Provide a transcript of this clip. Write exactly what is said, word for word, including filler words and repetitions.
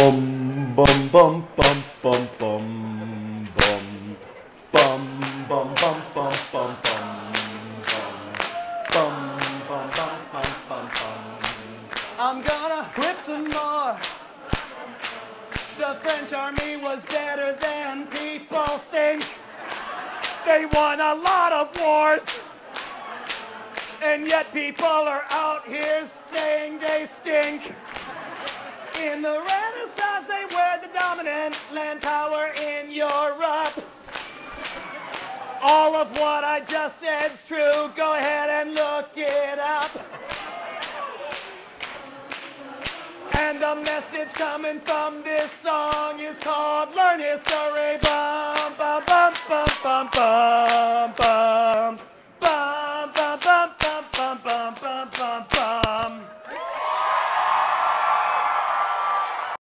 Bum bum bum bum bum bum bum bum bum bum bum bum bum bum bum bum bum bum bum. I'm gonna whip some more. The French army was better than people think. They won a lot of wars, and yet people are out here saying they stink. In the Renaissance, they were the dominant land power in Europe. All of what I just said's true. Go ahead and look it up. And the message coming from this song is called Learn History. Bum, bum, bum, bum, bum, bum, bum.